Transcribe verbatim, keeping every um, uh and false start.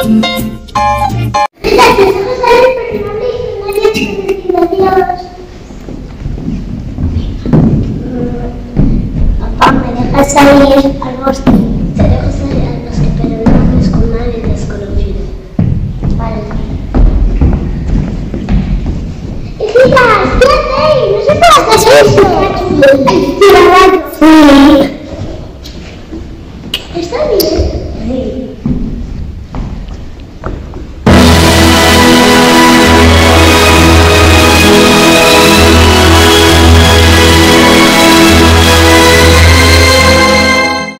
Papá, ¿me dejas salir al bosque? Te dejo salir al bosque, pero no hables con nadie desconocido. Vale. Hijitas, ¿qué hacéis? No se puede hacer eso. ¡Ay, tira, sí!